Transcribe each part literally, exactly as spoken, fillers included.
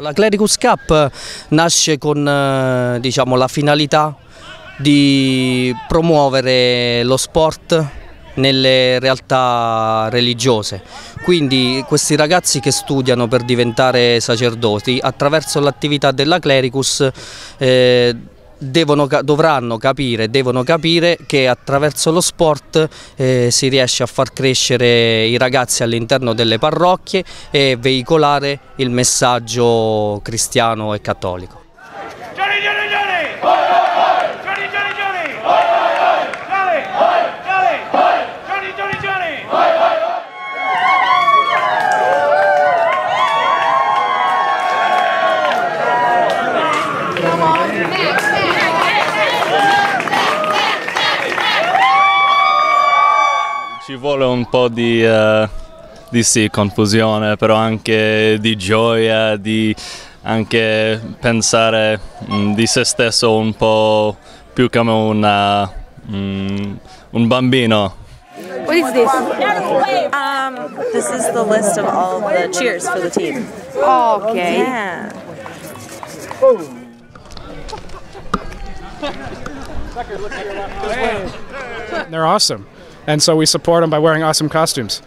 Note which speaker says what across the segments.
Speaker 1: La Clericus Cup nasce con diciamo, la finalità di promuovere lo sport nelle realtà religiose, quindi questi ragazzi che studiano per diventare sacerdoti attraverso l'attività della Clericus eh, Devono, dovranno capire, devono capire che attraverso lo sport eh, si riesce a far crescere i ragazzi all'interno delle parrocchie e veicolare il messaggio cristiano e cattolico. Gianni, Gianni, Gianni! Gianni, Gianni, Gianni! Gianni, Gianni, Gianni, Gianni!
Speaker 2: Ci vuole un po' di, uh, di sì, confusione, però anche di gioia, di anche pensare um, di se stesso un po' più come una, um, un bambino.
Speaker 3: What is this? Um, this is the list of all the cheers for the team. Oh, okay. Yeah.
Speaker 4: They're awesome. And so we support them by wearing awesome costumes.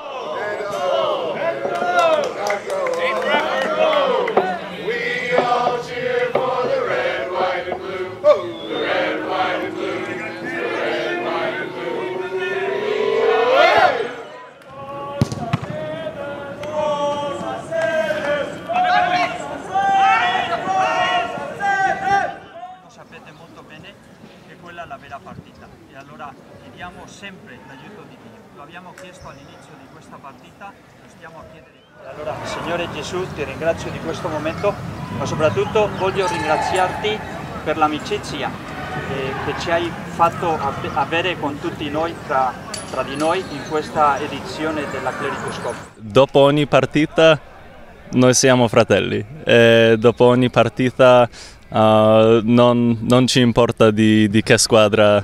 Speaker 5: Sapete molto bene che quella è la vera partita e allora chiediamo sempre l'aiuto di Dio. Lo abbiamo chiesto all'inizio di questa partita, lo stiamo a chiedere. Allora, Signore Gesù, ti ringrazio di questo momento, ma soprattutto voglio ringraziarti per l'amicizia eh, che ci hai fatto avere con tutti noi, tra, tra di noi, in questa edizione della Clericus Cup.
Speaker 2: Dopo ogni partita noi siamo fratelli e dopo ogni partita uh, non, non ci importa di, di che squadra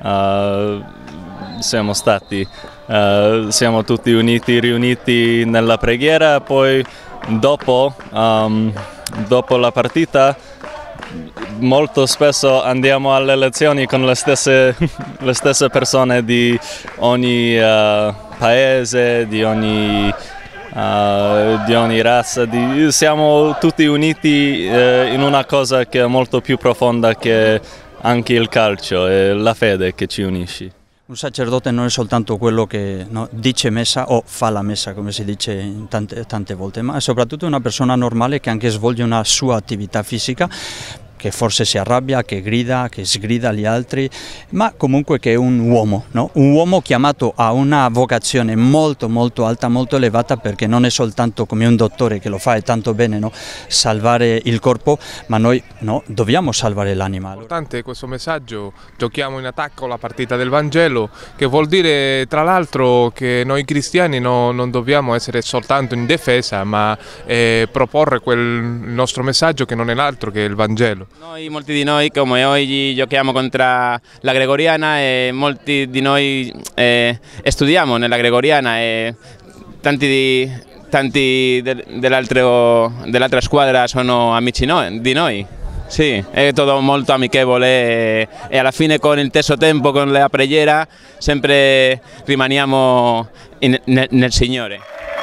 Speaker 2: uh, siamo stati, uh, siamo tutti uniti, riuniti nella preghiera, poi dopo, um, dopo la partita molto spesso andiamo alle lezioni con le stesse, le stesse persone di ogni uh, paese, di ogni, uh, di ogni razza, di, siamo tutti uniti uh, in una cosa che è molto più profonda che anche il calcio, è la fede che ci unisce.
Speaker 6: Un sacerdote non è soltanto quello che no, dice messa o fa la messa, come si dice tante, tante volte, ma è soprattutto una persona normale che anche svolge una sua attività fisica, che forse si arrabbia, che grida, che sgrida gli altri, ma comunque che è un uomo, no? Un uomo chiamato a una vocazione molto molto alta, molto elevata, perché non è soltanto come un dottore che lo fa e tanto bene, no? Salvare il corpo, ma noi no, dobbiamo salvare l'anima.
Speaker 7: Importante questo messaggio, giochiamo in attacco la partita del Vangelo, che vuol dire tra l'altro che noi cristiani no, non dobbiamo essere soltanto in difesa, ma eh, proporre quel nostro messaggio che non è altro che il Vangelo.
Speaker 8: Noi, molti di noi, come oggi giochiamo contro la Gregoriana e molti di noi eh, studiamo nella Gregoriana e tanti, di, tanti de, dell'altra squadra sono amici noi, di noi. Sì, è tutto molto amichevole e, e alla fine con il terzo tempo, con la preghiera, sempre rimaniamo in, nel, nel Signore.